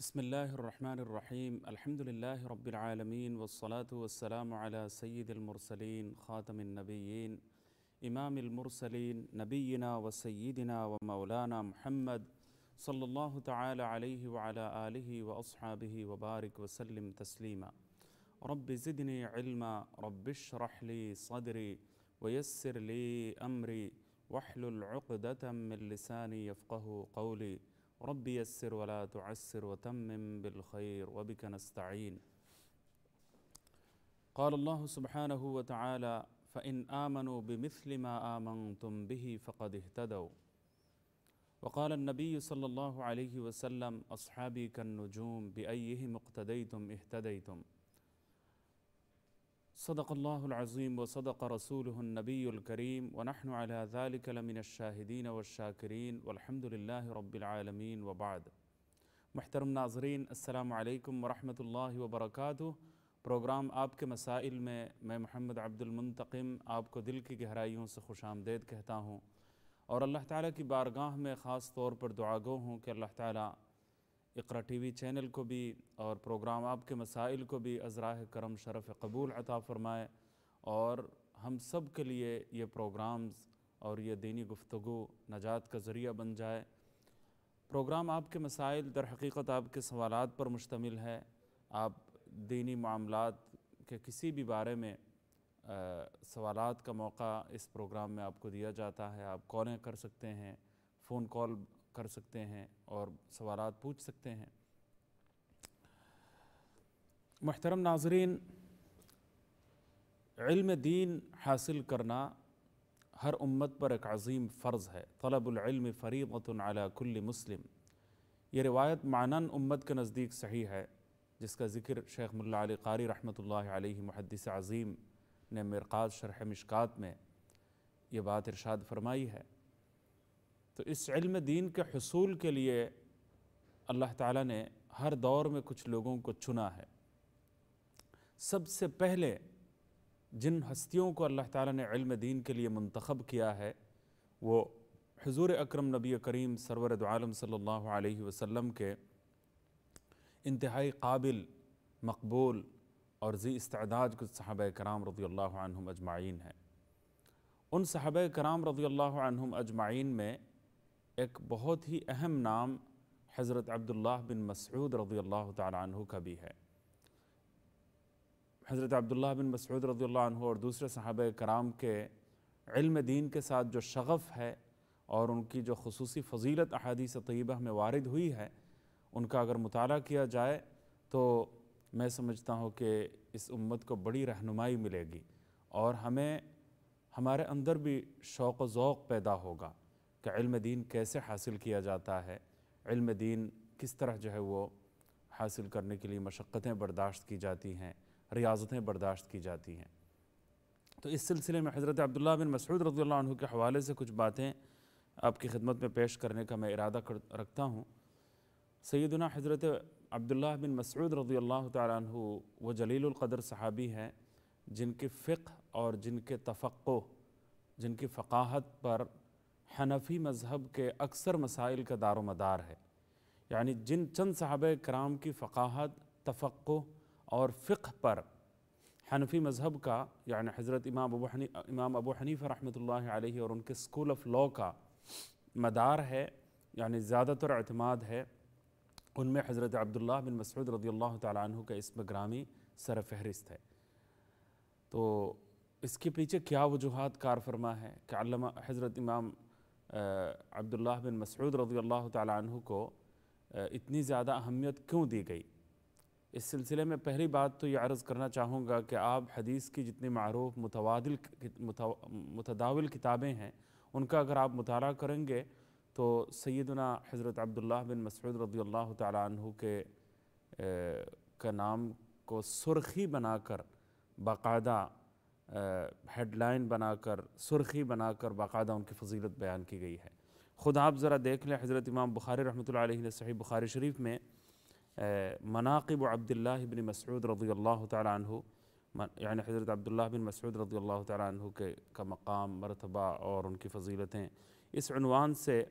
بسم الله الرحمن الرحيم الحمد لله رب العالمين والصلاة والسلام على سيد المرسلين خاتم النبيين إمام المرسلين نبينا وسيدنا ومولانا محمد صلى الله تعالى عليه وعلى آله وأصحابه وبارك وسلم تسليما. رب زدني علما رب اشرح لي صدري ويسر لي أمري واحلل عقدة من لساني يفقه قولي. رب يسر ولا تعسر وتمم بالخير وبك نستعين. قال الله سبحانه وتعالى فإن آمنوا بمثل ما آمنتم به فقد اهتدوا. وقال النبي صلى الله عليه وسلم أصحابي كالنجوم بأيهم اقتديتم اهتديتم. صدق الله العظيم وصدق رسوله النبي الكريم ونحن على ذلك لمن الشاهدين والشاكرين والحمد لله رب العالمين وبعد. محترم ناظرین السلام علیکم ورحمۃ اللہ وبرکاتہ. پروگرام آپ کے مسائل میں محمد عبد المنتقم آپ کو دل کی گہرائیوں سے خوش آمدید کہتا ہوں اور اللہ تعالیٰ کی بارگاہ میں خاص طور پر دعا گو ہوں کہ اللہ تعالیٰ اقرا ٹی وی چینل کو بھی اور پروگرام آپ کے مسائل کو بھی از راہ کرم شرف قبول عطا فرمائے اور ہم سب کے لیے یہ پروگرامز اور یہ دینی گفتگو نجات کا ذریعہ بن جائے. پروگرام آپ کے مسائل در حقیقت آپ کے سوالات پر مشتمل ہے. آپ دینی معاملات کے کسی بھی بارے میں سوالات کا موقع اس پروگرام میں آپ کو دیا جاتا ہے. آپ کالیں کر سکتے ہیں، فون کال کر سکتے ہیں اور سوالات پوچھ سکتے ہیں. محترم ناظرین، علم دین حاصل کرنا ہر امت پر ایک عظیم فرض ہے. طلب العلم فریضۃ علی کل مسلم. یہ روایت معنن امت کے نزدیک صحیح ہے، جس کا ذکر شیخ ملا علی قاری رحمۃ اللہ علیہ محدث عظیم نے مرقات شرح مشکات میں یہ بات ارشاد فرمائی ہے. تو اس علم دین کے حصول کے لیے اللہ تعالیٰ نے ہر دور میں کچھ لوگوں کو چنا ہے. سب سے پہلے جن ہستیوں کو اللہ تعالیٰ نے علم دین کے لیے منتخب کیا ہے وہ حضور اکرم نبی کریم سرور دو عالم صلی اللہ علیہ وسلم کے انتہائی قابل، مقبول اور ذی استعداد کچھ صحابہ کرام رضی اللہ عنہم اجمعین ہیں. ان صحابہ کرام رضی اللہ عنہم اجمعین میں ایک بہت ہی اہم نام حضرت عبداللہ بن مسعود رضی اللہ تعالیٰ عنہ کا بھی ہے. حضرت عبداللہ بن مسعود رضی اللہ عنہ اور دوسرے صحابہ کرام کے علم دین کے ساتھ جو شغف ہے اور ان کی جو خصوصی فضیلت احادیث طیبہ میں وارد ہوئی ہے، ان کا اگر مطالعہ کیا جائے تو میں سمجھتا ہوں کہ اس امت کو بڑی رہنمائی ملے گی اور ہمارے اندر بھی شوق و ذوق پیدا ہوگا کہ علم دین کیسے حاصل کیا جاتا ہے، علم دین کس طرح جو ہے وہ حاصل کرنے کے لیے مشقتیں برداشت کی جاتی ہیں، ریاضتیں برداشت کی جاتی ہیں. تو اس سلسلے میں حضرت عبداللہ بن مسعود رضی اللہ عنہ کے حوالے سے کچھ باتیں آپ کی خدمت میں پیش کرنے کا میں ارادہ رکھتا ہوں. سیدنا حضرت عبداللہ بن مسعود رضی اللہ تعالیٰ عنہ وہ جلیل القدر صحابی ہیں جن کے فقہ اور جن کے تفقہ، جن کی فقاہت پر حنفی مذہب کے اکثر مسائل کا دار و مدار ہے. یعنی جن چند صحابہ کرام کی فقاہت، تفقہ اور فقہ پر حنفی مذہب کا، یعنی حضرت امام ابو حنیفہ رحمۃ اللہ علیہ اور ان کے اسکول آف لاء کا مدار ہے، یعنی زیادہ تر اعتماد ہے، ان میں حضرت عبداللہ بن مسعود رضی اللہ تعالیٰ عنہ کا اسم گرامی سر فہرست ہے. تو اس کے پیچھے کیا وجوہات کار فرما ہے کہ علامہ حضرت امام عبداللہ بن مسعود رضی اللہ تعالیٰ عنہ کو اتنی زیادہ اہمیت کیوں دی گئی؟ اس سلسلے میں پہلی بات تو یہ عرض کرنا چاہوں گا کہ آپ حدیث کی جتنی معروف متداول کتابیں ہیں ان کا اگر آپ مطالعہ کریں گے تو سیدنا حضرت عبداللہ بن مسعود رضی اللہ تعالیٰ عنہ کے نام کو سرخی بنا کر باقاعدہ ہیڈ لائن بنا کر، سرخی بنا کر باقاعدہ ان کی فضیلت بیان کی گئی ہے. خود آپ ذرا دیکھ لیں، حضرت امام بخاری رحمۃ اللہ علیہ نے صحیح بخاری شریف میں مناقب عبداللہ بن مسعود رضی اللہ تعالیٰ عنہ، یعنی حضرت عبداللہ بن مسعود رضی اللہ تعالیٰ عنہ کا مقام، مرتبہ اور ان کی فضیلتیں، اس عنوان سے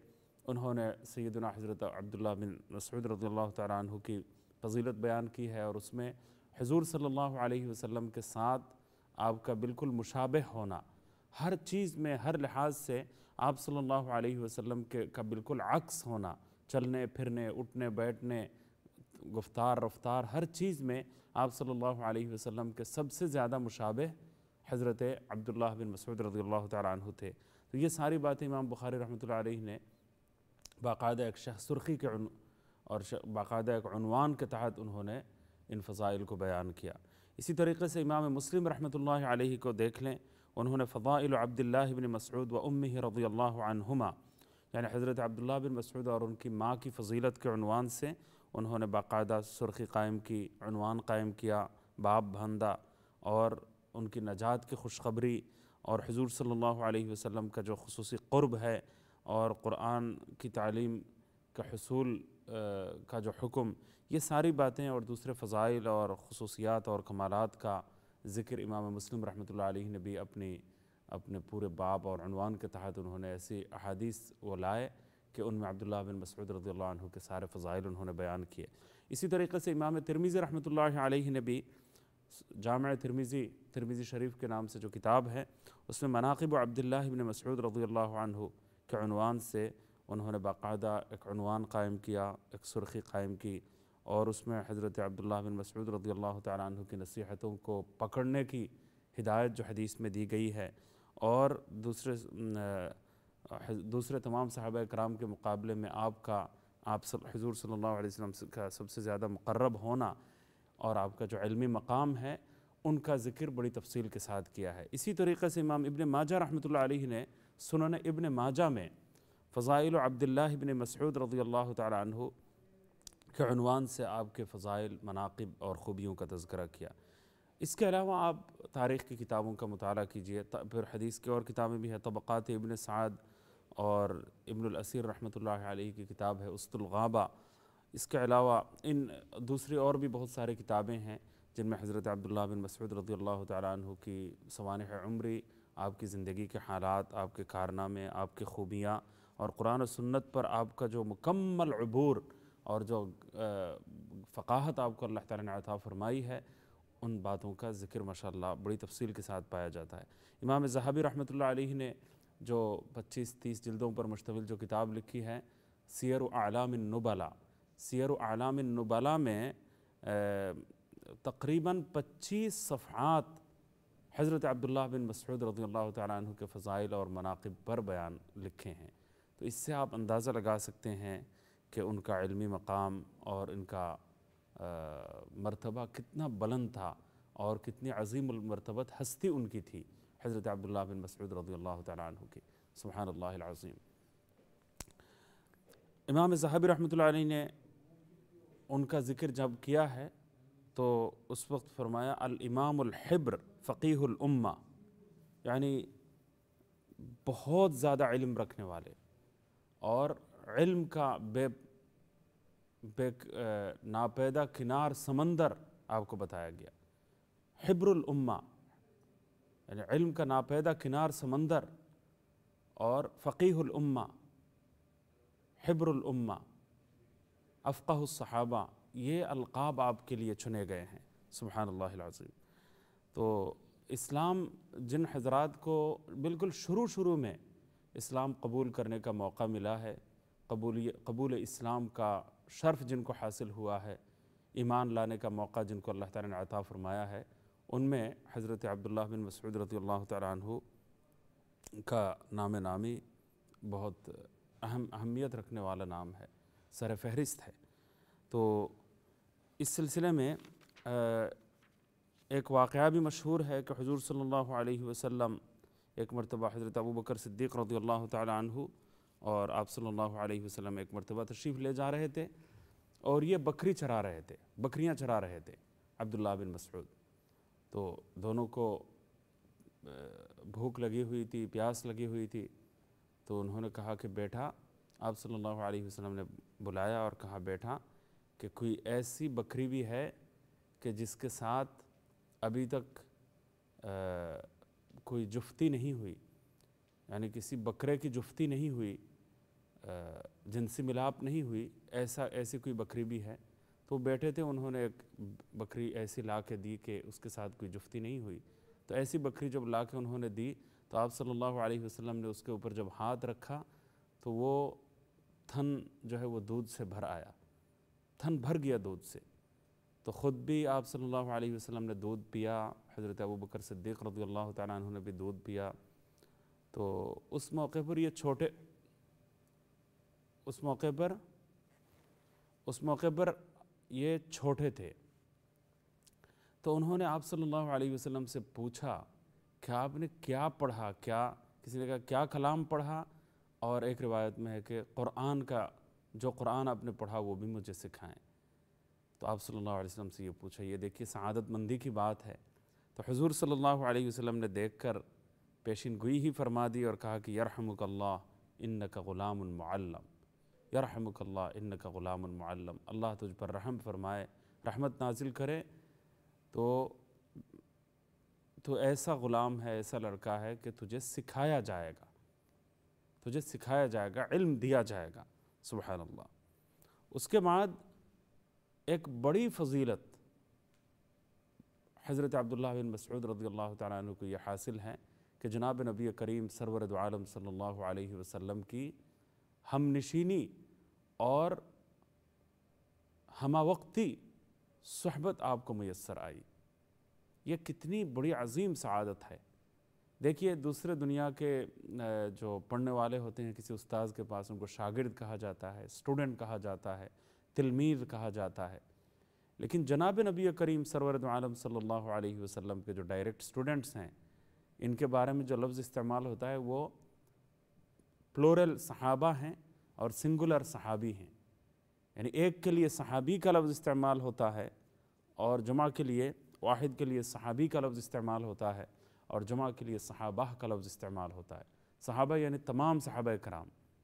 انہوں نے سیدنا حضرت عبداللہ بن مسعود رضی اللہ تعالیٰ عنہ کی فضیلت بیان کی ہے، اور اس میں حضور صلی اللہ علیہ وسلم کے ساتھ آپ کا بالکل مشابہ ہونا، ہر چیز میں ہر لحاظ سے آپ صلی اللہ علیہ وسلم کا بالکل عکس ہونا، چلنے پھرنے، اٹھنے بیٹھنے، گفتار رفتار، ہر چیز میں آپ صلی اللہ علیہ وسلم کے سب سے زیادہ مشابہ حضرت عبداللہ بن مسعود رضی اللہ تعالیٰ عنہ تھے۔ تو یہ ساری باتیں امام بخاری رحمۃ اللہ علیہ نے باقاعدہ ایک شہ سرخی کے اور باقاعدہ ایک عنوان کے تحت انہوں نے ان فضائل کو بیان کیا۔ اسی طریقے سے امام مسلم رحمۃ اللہ علیہ کو دیکھ لیں، انہوں نے فضائل عبداللہ بن مسعود و امہ رضی اللہ عنہما، یعنی حضرت عبداللہ بن مسعود اور ان کی ماں کی فضیلت کے عنوان سے انہوں نے باقاعدہ سرخی قائم کی، عنوان قائم کیا، باب باندھا، اور ان کی نجات کی خوشخبری اور حضور صلی اللہ علیہ وسلم کا جو خصوصی قرب ہے اور قرآن کی تعلیم کا حصول کا جو حکم، یہ ساری باتیں اور دوسرے فضائل اور خصوصیات اور کمالات کا ذکر امام مسلم رحمۃ اللہ علیہ نے بھی اپنے پورے باب اور عنوان کے تحت انہوں نے ایسی احادیث وہ لائے کہ ان میں عبداللہ بن مسعود رضی اللہ عنہ کے سارے فضائل انہوں نے بیان کیے۔ اسی طریقے سے امام ترمذی رحمۃ اللہ علیہ نے بھی جامع ترمذی شریف کے نام سے جو کتاب ہے، اس میں مناقب عبداللہ بن مسعود رضی اللہ عنہ کے عنوان سے انہوں نے باقاعدہ ایک عنوان قائم کیا، ایک سرخی قائم کی، اور اس میں حضرت عبداللہ بن مسعود رضی اللہ تعالیٰ عنہ کی نصیحتوں کو پکڑنے کی ہدایت جو حدیث میں دی گئی ہے، اور دوسرے تمام صحابہ کرام کے مقابلے میں حضور صلی اللہ علیہ وسلم کا سب سے زیادہ مقرب ہونا اور آپ کا جو علمی مقام ہے، ان کا ذکر بڑی تفصیل کے ساتھ کیا ہے۔ اسی طریقے سے امام ابن ماجہ رحمۃ اللہ علیہ نے سنن ابن ماجہ میں فضائل عبداللہ بن مسعود رضی اللہ تعالیٰ عنہ کے عنوان سے آپ کے فضائل، مناقب اور خوبیوں کا تذکرہ کیا۔ اس کے علاوہ آپ تاریخ کی کتابوں کا مطالعہ کیجئے، پھر حدیث کی اور کتابیں بھی ہیں، طبقات ابن سعد اور ابن الاسیر رحمۃ اللہ علیہ کی کتاب ہے اسد الغابہ۔ اس کے علاوہ دوسری اور بھی بہت ساری کتابیں ہیں جن میں حضرت عبداللہ بن مسعود رضی اللہ تعالیٰ عنہ کی سوانح عمری، آپ کی زندگی کے حالات، آپ کے کارنامے، آپ کی خوبیاں، اور قرآن و سنت پر آپ کا جو مکمل عبور اور جو فقاہت آپ کو اللہ تعالیٰ نے عطا فرمائی ہے، ان باتوں کا ذکر ماشاءاللہ بڑی تفصیل کے ساتھ پایا جاتا ہے۔ امام ذہبی رحمۃ اللہ علیہ نے جو 25-30 جلدوں پر مشتمل جو کتاب لکھی ہے، سیر اعلام النبلا، سیر اعلام النبلا میں تقریباً 25 صفحات حضرت عبداللہ بن مسعود رضی اللہ تعالیٰ عنہ کے فضائل اور مناقب پر بیان لکھے ہیں۔ تو اس سے آپ اندازہ لگا سکتے ہیں کہ ان کا علمی مقام اور ان کا مرتبہ کتنا بلند تھا اور کتنی عظیم المرتبت ہستی ان کی تھی، حضرت عبداللہ بن مسعود رضی اللہ تعالیٰ عنہ کی، سبحان اللہ العظیم۔ امام ذہبی رحمۃ اللہ علیہ نے ان کا ذکر جب کیا ہے تو اس وقت فرمایا الامام الحبر فقیہ الامہ، یعنی بہت زیادہ علم رکھنے والے اور علم کا بے ناپیدا کنار سمندر آپ کو بتایا گیا۔ حبر الامہ یعنی علم کا ناپیدا کنار سمندر، اور فقیہ الامہ، حبر الامہ، افقہ الصحابہ، یہ القاب آپ کے لیے چنے گئے ہیں، سبحان اللہ العظیم۔ تو اسلام جن حضرات کو بالکل شروع میں اسلام قبول کرنے کا موقع ملا ہے، قبول اسلام کا شرف جن کو حاصل ہوا ہے، ایمان لانے کا موقع جن کو اللہ تعالیٰ نے عطا فرمایا ہے، ان میں حضرت عبداللہ بن مسعود رضی اللہ تعالیٰ عنہ کا نام نامی بہت اہمیت رکھنے والا نام ہے، سر فہرست ہے۔ تو اس سلسلے میں ایک واقعہ بھی مشہور ہے کہ حضور صلی اللہ علیہ وسلم ایک مرتبہ حضرت ابو بکر صدیق رضی اللہ تعالیٰ عنہ اور آپ صلی اللہ علیہ وسلم ایک مرتبہ تشریف لے جا رہے تھے، اور یہ بکریاں چرا رہے تھے عبداللہ بن مسعود۔ تو دونوں کو بھوک لگی ہوئی تھی، پیاس لگی ہوئی تھی، تو انہوں نے کہا کہ بیٹا، آپ صلی اللہ علیہ وسلم نے بلایا اور کہا بیٹا کہ کوئی ایسی بکری بھی ہے کہ جس کے ساتھ ابھی تک کوئی جفتی نہیں ہوئی، یعنی کسی بکرے کی جفتی نہیں ہوئی، جنسی ملاپ نہیں ہوئی، ایسی کوئی بکری بھی ہے، تو بیٹھے تھے، انہوں نے ایک بکری ایسی لا کے دی کہ اس کے ساتھ کوئی جفتی نہیں ہوئی، تو ایسی بکری جب لا کے انہوں نے دی تو آپ صلی اللہ علیہ وسلم نے اس کے اوپر جب ہاتھ رکھا تو وہ تھن جو ہے وہ دودھ سے بھر آیا، تھن بھر گیا دودھ سے، تو خود بھی آپ صلی اللہ علیہ وسلم نے دودھ پیا، حضرت ابو بکر صدیق رضی اللہ تعالیٰ عنہ نے بھی دودھ پیا۔ تو اس موقع پر یہ چھوٹے تھے، تو انہوں نے آپ صلی اللہ علیہ وسلم سے پوچھا کہ آپ نے کیا پڑھا، کسی نے کہا کیا کلام پڑھا، اور ایک روایت میں ہے کہ جو قرآن آپ نے پڑھا وہ بھی مجھے سکھائیں۔ تو آپ صلی اللہ علیہ وسلم سے یہ پوچھا، یہ دیکھیے سعادت مندی کی بات ہے۔ تو حضور صلی اللہ علیہ وسلم نے دیکھ کر پیشین گوئی ہی فرما دی اور کہا کہ یرحمک اللہ انک غلام معلم، یرحمک اللہ انک غلام معلم، اللہ تجھ پر رحم فرمائے، رحمت نازل کرے، تو ایسا غلام ہے، ایسا لڑکا ہے کہ تجھے سکھایا جائے گا، علم دیا جائے گا۔ سبحان اللہ۔ اس کے بعد ایک بڑی فضیلت حضرت عبداللہ بن مسعود رضی اللہ تعالیٰ عنہ کو یہ حاصل ہے کہ جناب نبی کریم سرور دو عالم صلی اللہ علیہ وسلم کی ہم نشینی اور ہمہ وقتی صحبت آپ کو میسر آئی۔ یہ کتنی بڑی عظیم سعادت ہے۔ دیکھیے دوسرے دنیا کے جو پڑھنے والے ہوتے ہیں کسی استاذ کے پاس، ان کو شاگرد کہا جاتا ہے، اسٹوڈنٹ کہا جاتا ہے، تلمیذ کہا جاتا ہے، لیکن جناب نبی کریم سرور دو عالم صلی اللہ علیہ وسلم کے جو ڈائریکٹ اسٹوڈنٹس ہیں، ان کے بارے میں جو لفظ استعمال ہوتا ہے وہ پلورل صحابہ ہیں اور سنگولر صحابی ہیں، یعنی ایک کے لیے صحابی کا لفظ استعمال ہوتا ہے اور جمع کے لیے، واحد کے لیے صحابی کا لفظ استعمال ہوتا ہے اور جمع کے لیے صحابہ کا لفظ استعمال ہوتا ہے۔ صحابہ یعنی تمام صحابہ کرام،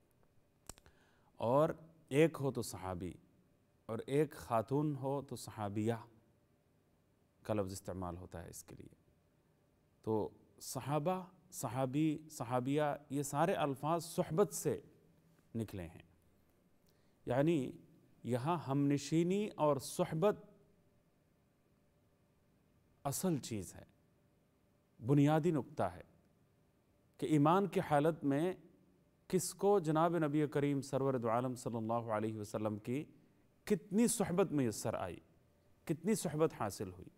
اور ایک ہو تو صحابی، اور ایک خاتون ہو تو صحابیہ کا لفظ استعمال ہوتا ہے اس کے لیے۔ تو صحابہ، صحابی، صحابیہ، یہ سارے الفاظ صحبت سے نکلے ہیں، یعنی یہاں ہم نشینی اور صحبت اصل چیز ہے، بنیادی نقطہ ہے کہ ایمان کی حالت میں کس کو جناب نبی کریم سرور دو عالم صلی اللہ علیہ وسلم کی کتنی صحبت میسر آئی، کتنی صحبت حاصل ہوئی۔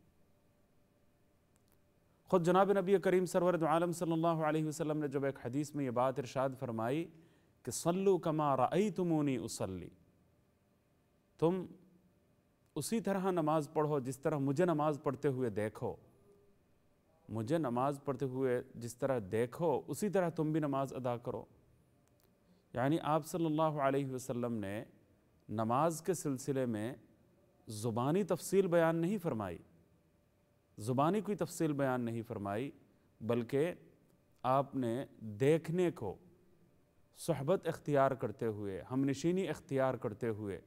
خود جناب نبی کریم سرور دو عالم صلی اللہ علیہ وسلم نے جب ایک حدیث میں یہ بات ارشاد فرمائی کہ صلو کما رأیتمونی اصلی، تم اسی طرح نماز پڑھو جس طرح مجھے نماز پڑھتے ہوئے دیکھو، مجھے نماز پڑھتے ہوئے جس طرح دیکھو اسی طرح تم بھی نماز ادا کرو۔ یعنی آپ صلی اللہ علیہ وسلم نے نماز کے سلسلے میں زبانی تفصیل بیان نہیں فرمائی، زبانی کوئی تفصیل بیان نہیں فرمائی، بلکہ آپ نے دیکھنے کو صحبت اختیار کرتے ہوئے، ہم نشینی اختیار کرتے ہوئے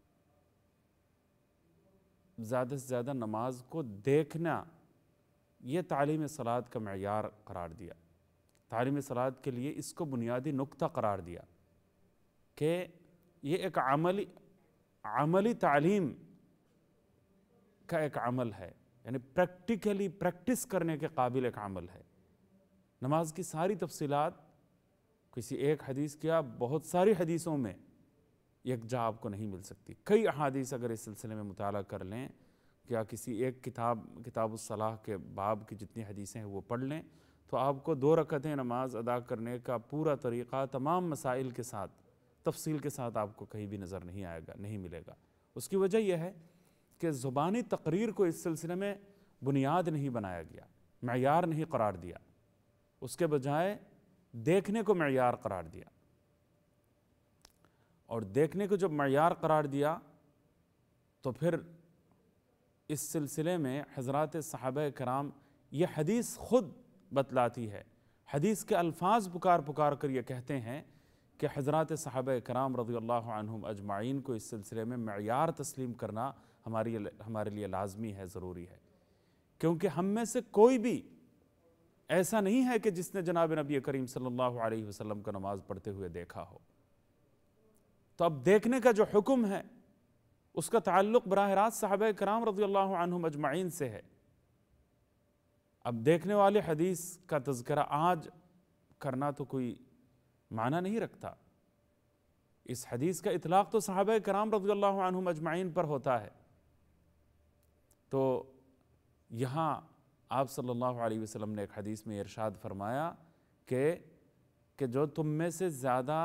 زیادہ سے زیادہ نماز کو دیکھنا، یہ تعلیم صلاۃ کا معیار قرار دیا، تعلیم صلاۃ کے لیے اس کو بنیادی نقطہ قرار دیا کہ یہ ایک عملی تعلیم کا ایک عمل ہے، یعنی پریکٹیکلی پریکٹس کرنے کے قابل ایک عمل ہے۔ نماز کی ساری تفصیلات کسی ایک حدیث کیا بہت ساری حدیثوں میں یک جا آپ کو نہیں مل سکتی۔ کئی احادیث اگر اس سلسلے میں مطالعہ کر لیں، کیا کسی ایک کتاب الصلاح کے باب کی جتنی حدیثیں ہیں وہ پڑھ لیں تو آپ کو 2 رکعتیں نماز ادا کرنے کا پورا طریقہ تمام مسائل کے ساتھ، تفصیل کے ساتھ آپ کو کہیں بھی نظر نہیں آئے گا، نہیں ملے گا۔ اس کی وجہ یہ ہے کہ زبانی تقریر کو اس سلسلے میں بنیاد نہیں بنایا گیا، معیار نہیں قرار دیا، اس کے بجائے دیکھنے کو معیار قرار دیا، اور دیکھنے کو جب معیار قرار دیا تو پھر اس سلسلے میں حضرات صحابہ کرام، یہ حدیث خود بتلاتی ہے، حدیث کے الفاظ پکار کر یہ کہتے ہیں کہ حضرات صحابہ کرام رضی اللہ عنہم اجمعین کو اس سلسلے میں معیار تسلیم کرنا ہمارے لیے لازمی ہے، ضروری ہے، کیونکہ ہم میں سے کوئی بھی ایسا نہیں ہے کہ جس نے جناب نبی کریم صلی اللہ علیہ وسلم کو نماز پڑھتے ہوئے دیکھا ہو۔ تو اب دیکھنے کا جو حکم ہے اس کا تعلق براہ راست صحابہ کرام رضی اللہ عنہم اجمعین سے ہے۔ اب دیکھنے والے حدیث کا تذکرہ آج کرنا تو کوئی معنی نہیں رکھتا۔ اس حدیث کا اطلاق تو صحابہ کرام رضی اللہ عنہم اجمعین پر ہوتا ہے۔ تو یہاں آپ صلی اللہ علیہ وسلم نے ایک حدیث میں ارشاد فرمایا کہ جو تم میں سے زیادہ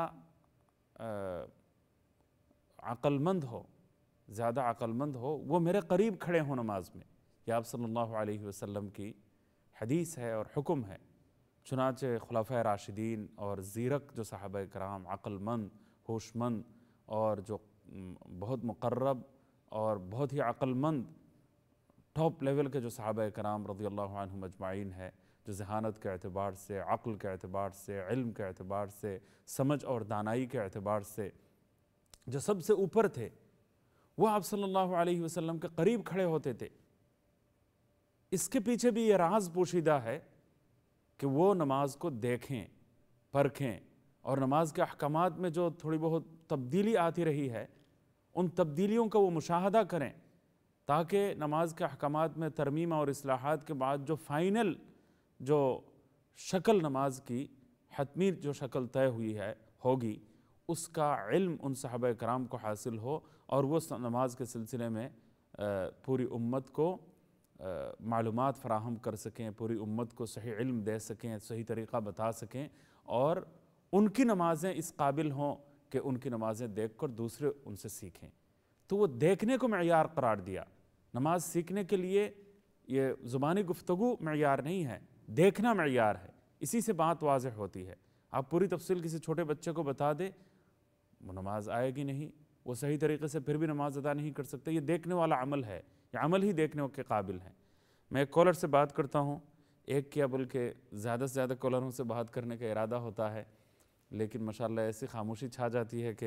عقل مند ہو وہ میرے قریب کھڑے ہوں نماز میں۔ یہ آپ صلی اللہ علیہ وسلم کی حدیث ہے اور حکم ہے۔ چنانچہ خلفائے راشدین اور زیرک جو صحابہ کرام، عقل مند، ہوش مند اور جو بہت مقرب اور بہت ہی عقل مند ٹاپ لیول کے جو صحابہ کرام رضی اللہ عنہم اجمعین ہے، جو ذہانت کے اعتبار سے، عقل کے اعتبار سے، علم کے اعتبار سے، سمجھ اور دانائی کے اعتبار سے جو سب سے اوپر تھے، وہ آپ صلی اللہ علیہ وسلم کے قریب کھڑے ہوتے تھے۔ اس کے پیچھے بھی یہ راز پوشیدہ ہے کہ وہ نماز کو دیکھیں، پرکھیں، اور نماز کے احکامات میں جو تھوڑی بہت تبدیلی آتی رہی ہے ان تبدیلیوں کا وہ مشاہدہ کریں، تاکہ نماز کے احکامات میں ترمیم اور اصلاحات کے بعد جو فائنل جو شکل نماز کی حتمی جو شکل طے ہوگی اس کا علم ان صحابہ کرام کو حاصل ہو، اور وہ نماز کے سلسلے میں پوری امت کو معلومات فراہم کر سکیں، پوری امت کو صحیح علم دے سکیں، صحیح طریقہ بتا سکیں، اور ان کی نمازیں اس قابل ہوں کہ ان کی نمازیں دیکھ کر دوسرے ان سے سیکھیں۔ تو وہ دیکھنے کو معیار قرار دیا۔ نماز سیکھنے کے لیے یہ زبانی گفتگو معیار نہیں ہے، دیکھنا معیار ہے۔ اسی سے بات واضح ہوتی ہے۔ آپ پوری تفصیل کسی چھوٹے بچے کو بتا دیں، وہ نماز آئے گی نہیں، وہ صحیح طریقے سے پھر بھی نماز ادا نہیں کر سکتے۔ یہ دیکھنے والا عمل ہے، یہ عمل ہی دیکھنے کے قابل ہے۔ میں ایک کالر سے بات کرتا ہوں، ایک کیا بلکہ زیادہ سے زیادہ کالروں سے بات کرنے کا ارادہ ہوتا ہے، لیکن ماشاءاللہ ایسی خاموشی چھا جاتی ہے کہ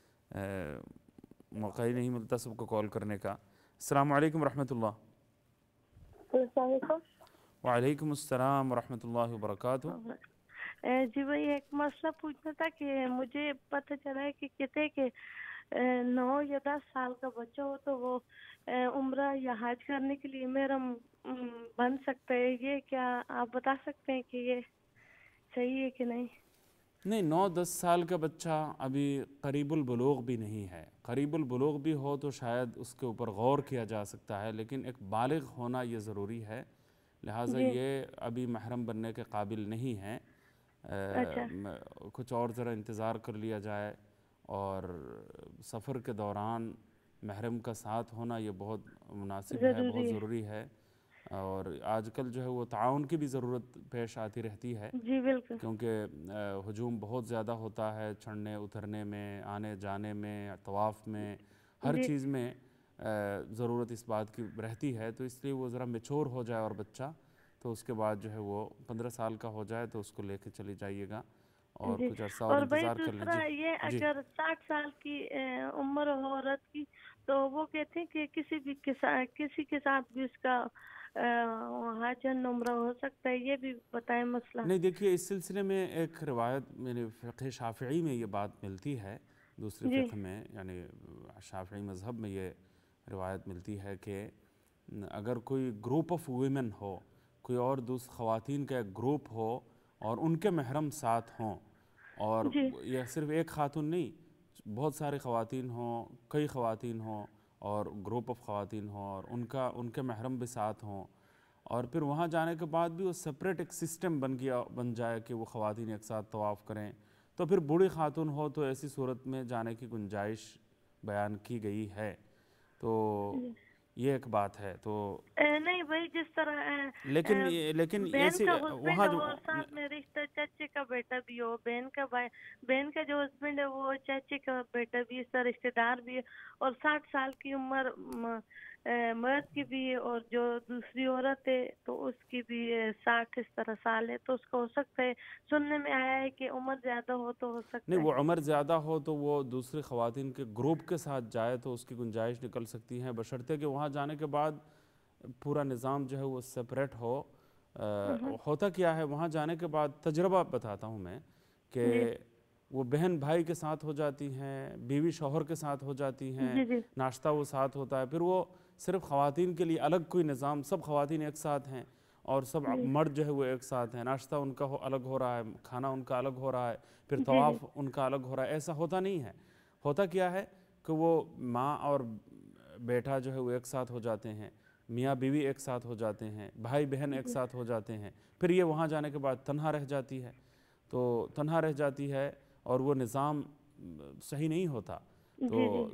موقع ہی نہیں ملتا سب کو کال کرنے کا۔ السلام علیکم ورحمۃ اللہ۔ السلام علیکم۔ وعلیکم السلام ورحمۃ اللہ وبرکاتہ۔ جی بھائی ایک مسئلہ پوچھنا تھا کہ مجھے پتہ چلا ہے کہ کہتے کہ 9 یا 10 سال کا بچہ ہو تو وہ عمرہ یا حج کرنے کے لیے محرم بن سکتا ہے، یہ کیا آپ بتا سکتے ہیں کہ یہ صحیح ہے کہ نہیں؟ نہیں، 9-10 سال کا بچہ ابھی قریب البلوغ بھی نہیں ہے۔ قریب البلوغ بھی ہو تو شاید اس کے اوپر غور کیا جا سکتا ہے، لیکن ایک بالغ ہونا یہ ضروری ہے، لہٰذا یہ ابھی محرم بننے کے قابل نہیں ہے۔ کچھ اور ذرا انتظار کر لیا جائے، اور سفر کے دوران محرم کا ساتھ ہونا یہ بہت مناسب ہے، بہت ضروری ہے، اور آج کل جو ہے وہ تعاون کی بھی ضرورت پیش آتی رہتی ہے، جی بالکل، کیونکہ ہجوم بہت زیادہ ہوتا ہے، چڑھنے اترنے میں، آنے جانے میں، طواف میں، ہر چیز میں ضرورت اس بات کی رہتی ہے۔ تو اس لیے وہ ذرا میچور ہو جائے اور بچہ، تو اس کے بعد جو ہے وہ 15 سال کا ہو جائے تو اس کو لے کے چلی جائیے گا، اور کچھ عرصہ اور انتظار کر لیں۔ دوسرا یہ اگر 60 سال کی عمر ہو عورت کی تو وہ کہتے ہیں کہ کسی کے ساتھ بھی اس کا حج عمرہ ہو سکتا ہے، یہ بھی بتائیں مسئلہ۔ نہیں دیکھیے، اس سلسلے میں ایک روایت میرے فقہ شافعی میں یہ بات ملتی ہے، دوسرے فقہ میں یعنی شافعی مذہب میں یہ روایت ملتی ہے کہ اگر کوئی گروپ آف ویمن ہو، کوئی اور دوسری خواتین کا ایک گروپ ہو اور ان کے محرم ساتھ ہوں، اور یہ صرف ایک خاتون نہیں، بہت سارے خواتین ہوں، کئی خواتین ہوں، اور گروپ آف خواتین ہوں، اور ان کے محرم بھی ساتھ ہوں، اور پھر وہاں جانے کے بعد بھی وہ سپریٹ ایک سسٹم بن جائے کہ وہ خواتین ایک ساتھ طواف کریں، تو پھر بوڑھی خاتون ہو تو ایسی صورت میں جانے کی گنجائش بیان کی گئی ہے۔ تو یہ ایک بات ہے۔ تو نہیں بھائی، جس طرح لیکن بہن کا ہسبینڈ ہو، ساتھ میں رشتہ چچے کا بیٹا بھی ہو، بہن کا جو ہسبینڈ ہے وہ چچے کا بیٹا بھی، اس طرح رشتہ دار بھی ہے، اور 60 سال کی عمر مرد کی بھی ہے، اور جو دوسری عورت ہے تو اس کی بھی 60 اس طرح سال ہے، تو اس کو ہو سکتا ہے، سننے میں آیا ہے کہ عمر زیادہ ہو تو ہو سکتا ہے۔ نہیں، وہ عمر زیادہ ہو تو وہ دوسری خواتین کے گروپ کے ساتھ جائے تو اس کی گنجائش نکل سکتی ہے، بشرطے کہ وہاں جانے کے بعد پورا نظام جو ہے وہ سپریٹ ہو۔ ہوتا کیا ہے وہاں جانے کے بعد، تجربہ بتاتا ہوں میں، کہ وہ بہن بھائی کے ساتھ ہو جاتی ہیں، بیوی شوہر کے ساتھ ہو جاتی ہیں، جی جی ناشتہ وہ ساتھ ہوتا ہے، پھر وہ صرف خواتین کے لیے الگ کوئی نظام، سب خواتین ایک ساتھ ہیں اور سب جی مرد جو ہے وہ ایک ساتھ ہیں، ناشتہ ان کا الگ ہو رہا ہے، کھانا ان کا الگ ہو رہا ہے، پھر جی جی طواف ان کا الگ ہو رہا ہے، ایسا ہوتا نہیں ہے۔ ہوتا کیا ہے کہ وہ ماں اور بیٹا جو ہے وہ ایک ساتھ ہو جاتے ہیں، میاں بیوی ایک ساتھ ہو جاتے ہیں، بھائی بہن ایک جی ساتھ ہو جاتے ہیں، پھر یہ وہاں جانے کے بعد تنہا رہ جاتی ہے، تو تنہا رہ جاتی ہے اور وہ نظام صحیح نہیں ہوتا، جی جی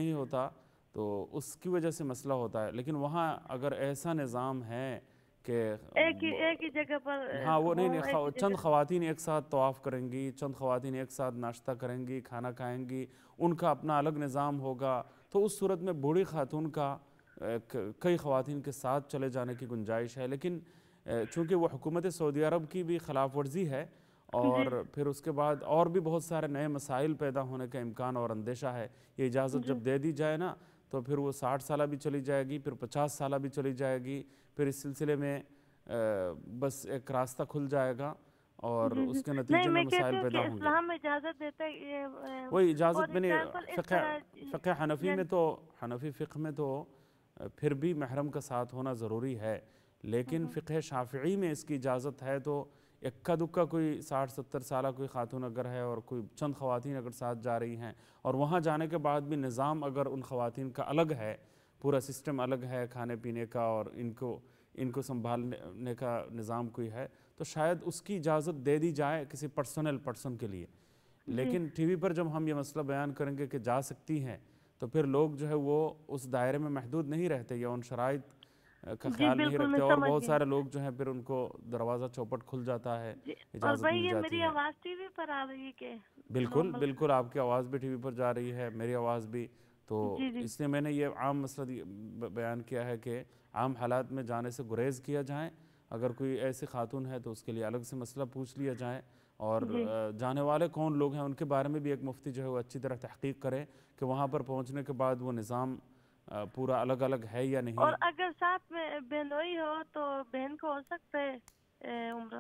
تو اس کی وجہ سے مسئلہ ہوتا ہے۔ لیکن وہاں اگر ایسا نظام ہے کہ ایک ہی جگہ پر ہاں وہ نہیں ایک ہی چند جگہ۔ خواتین ایک ساتھ طواف کریں گی، چند خواتین ایک ساتھ ناشتہ کریں گی، کھانا کھائیں گی، ان کا اپنا الگ نظام ہوگا، تو اس صورت میں بوڑھی خاتون کا کئی خواتین کے ساتھ چلے جانے کی گنجائش ہے۔ لیکن چونکہ وہ حکومت سعودی عرب کی بھی خلاف ورزی ہے، اور جی پھر اس کے بعد اور بھی بہت سارے نئے مسائل پیدا ہونے کا امکان اور اندیشہ ہے۔ یہ اجازت جی جب دے دی جائے نا تو پھر وہ 60 سالہ بھی چلی جائے گی، پھر 50 سالہ بھی چلی جائے گی، پھر اس سلسلے میں بس ایک راستہ کھل جائے گا اور جی جی اس کے نہیں، نتیجے میں میں کہتی مسائل ہوں پیدا کہ ہوں گے۔ اسلام اجازت دیتا ہے یہ وہی فار اجازت میں نے ایگزامپل اس طرح فقہ حنفی میں تو حنفی فقہ میں تو پھر بھی محرم کا ساتھ ہونا ضروری ہے، لیکن فقہ شافعی میں اس کی اجازت ہے۔ تو اکا دکا کوئی 60-70 سالہ کوئی خاتون اگر ہے اور کوئی چند خواتین اگر ساتھ جا رہی ہیں، اور وہاں جانے کے بعد بھی نظام اگر ان خواتین کا الگ ہے، پورا سسٹم الگ ہے کھانے پینے کا، اور ان کو سنبھالنے کا نظام کوئی ہے، تو شاید اس کی اجازت دے دی جائے کسی پرسن کے لیے۔ جی لیکن ٹی وی پر جب ہم یہ مسئلہ بیان کریں گے کہ جا سکتی ہیں، تو پھر لوگ جو ہے وہ اس دائرے میں محدود نہیں رہتے یا ان شرائط کا جی خیال نہیں بالکل میں رکھتے، اور سمجھ بہت گئی۔ سارے لوگ جو ہیں پھر ان کو دروازہ چوپٹ کھل جاتا ہے، جی اور اجازت بھائی مل یہ جاتی میری ہے۔ آواز ٹی وی پر آ رہی ہے کہ بالکل نارمل؟ بالکل، آپ کی آواز بھی ٹی وی پر جا رہی ہے، میری آواز بھی، تو جی جی اس لیے میں نے یہ عام مسئلہ بیان کیا ہے کہ عام حالات میں جانے سے گریز کیا جائیں، اگر کوئی ایسی خاتون ہے تو اس کے لیے الگ سے مسئلہ پوچھ لیا جائے، اور جی جانے والے کون لوگ ہیں ان کے بارے میں بھی ایک مفتی جو ہے وہ اچھی طرح تحقیق کرے کہ وہاں پر پہنچنے کے بعد وہ نظام پورا الگ الگ ہے یا اور نہیں۔ اگر ساتھ میں بہنوئی ہو تو بہن کو ہو سکتا ہے عمرہ؟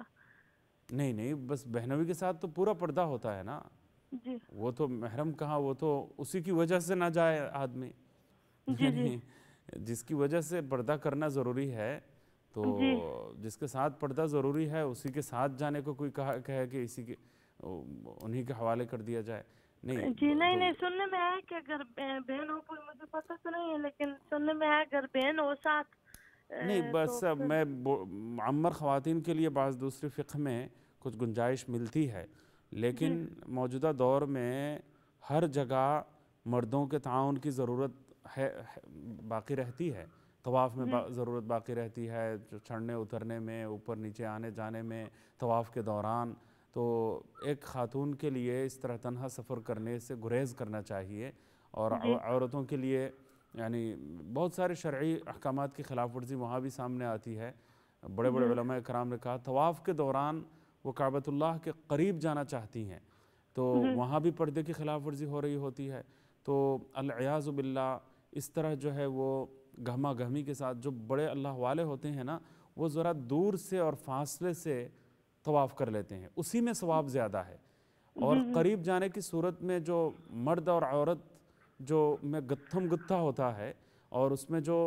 نہیں بس بہنوئی کے ساتھ تو پورا پردہ ہوتا ہے نا، جی وہ تو محرم کہاں، وہ تو اسی کی وجہ سے نہ جائے آدمی، جی جی یعنی جس کی وجہ سے پردہ کرنا ضروری ہے، تو جی جس کے ساتھ پردہ ضروری ہے اسی کے ساتھ جانے کو کوئی کہے کہ اسی کے انہی کے حوالے کر دیا جائے، نہیں۔ جی نہیں تو نہیں، سننے میں آیا کہ اگر بہن ہو کوئی، مجھے پتہ تو نہیں ہے لیکن سننے میں آیا اگر بہن ہو ساتھ نہیں، تو بس پھر میں معمر خواتین کے لیے بعض دوسری فقہ میں کچھ گنجائش ملتی ہے، جی لیکن موجودہ دور میں ہر جگہ مردوں کے تعاون کی ضرورت ہے، باقی رہتی ہے، طواف میں جی ضرورت باقی رہتی ہے، چڑھنے اترنے میں، اوپر نیچے آنے جانے میں، طواف کے دوران، تو ایک خاتون کے لیے اس طرح تنہا سفر کرنے سے گریز کرنا چاہیے، اور جی عورتوں کے لیے یعنی بہت سارے شرعی احکامات کی خلاف ورزی وہاں بھی سامنے آتی ہے۔ بڑے بڑے جی علماء کرام نے کہا طواف کے دوران وہ کعبۃ اللہ کے قریب جانا چاہتی ہیں تو جی وہاں بھی پردے کی خلاف ورزی ہو رہی ہوتی ہے، تو العیاذ باللہ اس طرح جو ہے وہ گہما گہمی کے ساتھ جو بڑے اللہ والے ہوتے ہیں نا، وہ ذرا دور سے اور فاصلے سے طواف کر لیتے ہیں، اسی میں ثواب زیادہ ہے، اور جی جی قریب جانے کی صورت میں جو مرد اور عورت جو میں گتھم گتھا ہوتا ہے، اور اس میں جو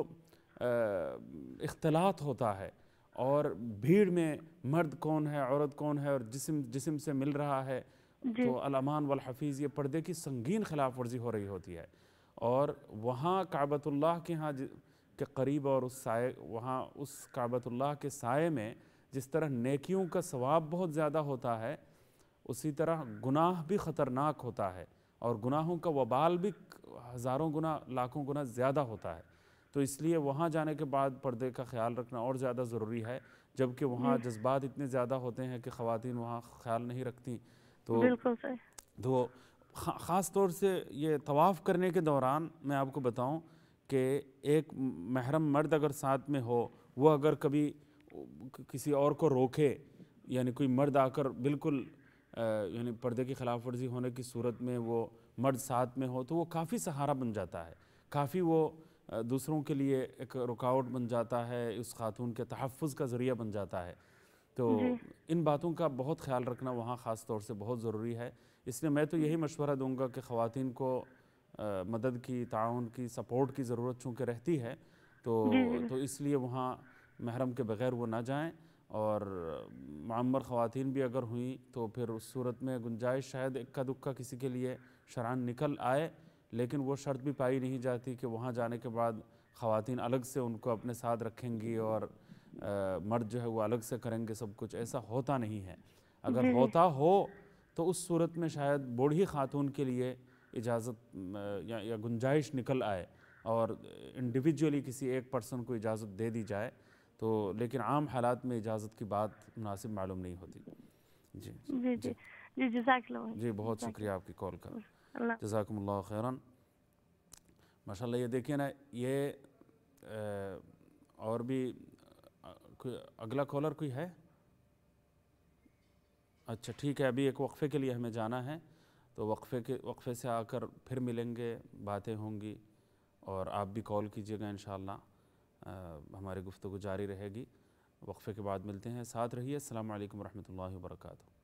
اختلاط ہوتا ہے، اور بھیڑ میں مرد کون ہے عورت کون ہے اور جسم سے مل رہا ہے، جی تو الامان والحفیظ، یہ پردے کی سنگین خلاف ورزی ہو رہی ہوتی ہے، اور وہاں کعبۃ اللہ کے ہاں کے قریب اور اس سائے، وہاں اس کعبۃ اللہ کے سائے میں جس طرح نیکیوں کا ثواب بہت زیادہ ہوتا ہے، اسی طرح گناہ بھی خطرناک ہوتا ہے، اور گناہوں کا وبال بھی ہزاروں گنا لاکھوں گنا زیادہ ہوتا ہے، تو اس لیے وہاں جانے کے بعد پردے کا خیال رکھنا اور زیادہ ضروری ہے، جبکہ جی وہاں جذبات اتنے زیادہ ہوتے ہیں کہ خواتین وہاں خیال نہیں رکھتی، بالکل صحیح۔ تو خاص طور سے یہ طواف کرنے کے دوران میں آپ کو بتاؤں کہ ایک محرم مرد اگر ساتھ میں ہو، وہ اگر کبھی کسی اور کو روکے، یعنی کوئی مرد آ کر بالکل یعنی پردے کی خلاف ورزی ہونے کی صورت میں وہ مرد ساتھ میں ہو، تو وہ کافی سہارا بن جاتا ہے، کافی وہ دوسروں کے لیے ایک رکاوٹ بن جاتا ہے، اس خاتون کے تحفظ کا ذریعہ بن جاتا ہے، تو جی ان باتوں کا بہت خیال رکھنا وہاں خاص طور سے بہت ضروری ہے۔ اس لیے میں تو یہی مشورہ دوں گا کہ خواتین کو مدد کی، تعاون کی، سپورٹ کی ضرورت چونکہ رہتی ہے تو اس لیے وہاں محرم کے بغیر وہ نہ جائیں، اور معمر خواتین بھی اگر ہوئیں تو پھر اس صورت میں گنجائش شاید اکا دکا کسی کے لیے شرعاً نکل آئے، لیکن وہ شرط بھی پائی نہیں جاتی کہ وہاں جانے کے بعد خواتین الگ سے ان کو اپنے ساتھ رکھیں گی اور مرد جو ہے وہ الگ سے کریں گے سب کچھ، ایسا ہوتا نہیں ہے۔ اگر ہوتا ہو تو اس صورت میں شاید بوڑھی خاتون کے لیے اجازت یا گنجائش نکل آئے اور انڈیویجولی کسی ایک پرسن کو اجازت دے دی جائے، تو لیکن عام حالات میں اجازت کی بات مناسب معلوم نہیں ہوتی۔ جی جی جی جی جزاک اللہ۔ جی بہت شکریہ آپ کی کال کا، جزاکم اللہ خیراً۔ ماشاءاللہ یہ دیکھیے نا، یہ اور بھی اگلا کالر کوئی ہے؟ اچھا ٹھیک ہے، ابھی ایک وقفے کے لیے ہمیں جانا ہے، تو وقفے سے آ کر پھر ملیں گے، باتیں ہوں گی، اور آپ بھی کال کیجیے گا انشاءاللہ، ہماری گفتگو جاری رہے گی۔ وقفے کے بعد ملتے ہیں، ساتھ رہیے۔ السلام علیکم ورحمۃ اللہ وبرکاتہ۔